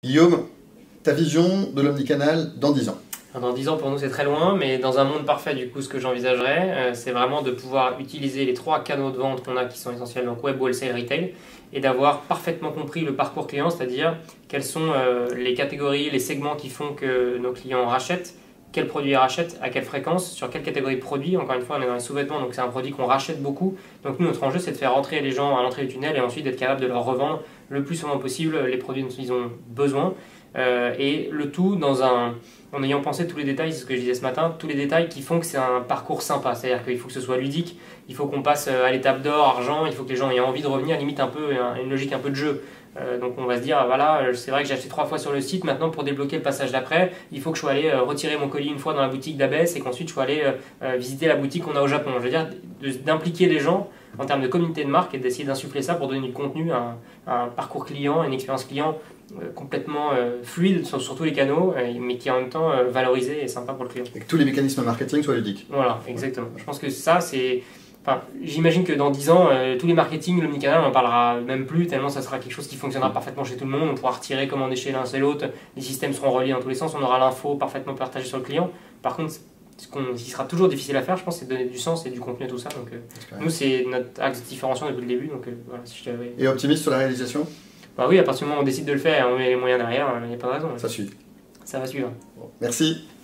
Guillaume, ta vision de l'omnicanal dans 10 ans? Dans 10 ans, pour nous, c'est très loin, mais dans un monde parfait, du coup, ce que j'envisagerais, c'est vraiment de pouvoir utiliser les 3 canaux de vente qu'on a qui sont essentiels, donc web, wholesale, retail, et d'avoir parfaitement compris le parcours client, c'est-à-dire quelles sont les catégories, les segments qui font que nos clients rachètent, quels produits ils rachètent, à quelle fréquence, sur quelle catégorie de produits. Encore une fois, on est dans les sous-vêtements, donc c'est un produit qu'on rachète beaucoup. Donc nous, notre enjeu, c'est de faire rentrer les gens à l'entrée du tunnel et ensuite d'être capable de leur revendre le plus souvent possible les produits dont ils ont besoin. Et le tout en ayant pensé tous les détails, c'est ce que je disais ce matin, tous les détails qui font que c'est un parcours sympa. C'est-à-dire qu'il faut que ce soit ludique, il faut qu'on passe à l'étape d'or, argent, il faut que les gens aient envie de revenir, limite un peu une logique un peu de jeu. Donc on va se dire, voilà, c'est vrai que j'ai acheté 3 fois sur le site, maintenant pour débloquer le passage d'après, il faut que je sois allé retirer mon colis une fois dans la boutique d'Abès et qu'ensuite je sois allé visiter la boutique qu'on a au Japon. Je veux dire, d'impliquer les gens en termes de communauté de marque et d'essayer d'insuffler ça pour donner du contenu, un parcours client, une expérience client complètement fluide sur tous les canaux, mais qui est en même temps valorisé et sympa pour le client. Et que tous les mécanismes marketing soient ludiques. Voilà, exactement. Je pense que ça, c'est... Enfin, j'imagine que dans 10 ans, tous les marketing, l'omnicanal, on n'en parlera même plus, tellement ça sera quelque chose qui fonctionnera parfaitement chez tout le monde. On pourra retirer, commander chez l'un et l'autre, les systèmes seront reliés dans tous les sens, on aura l'info parfaitement partagée sur le client. Par contre, ce qui sera toujours difficile à faire, je pense, c'est de donner du sens et du contenu à tout ça. Donc, nous, c'est notre axe de différenciation depuis le début. Donc, voilà, si je t'avais... Et optimiste sur la réalisation? Bah oui, à partir du moment où on décide de le faire et on met les moyens derrière, il n'y a pas de raison. Ça suit. Ça va suivre. Bon, merci.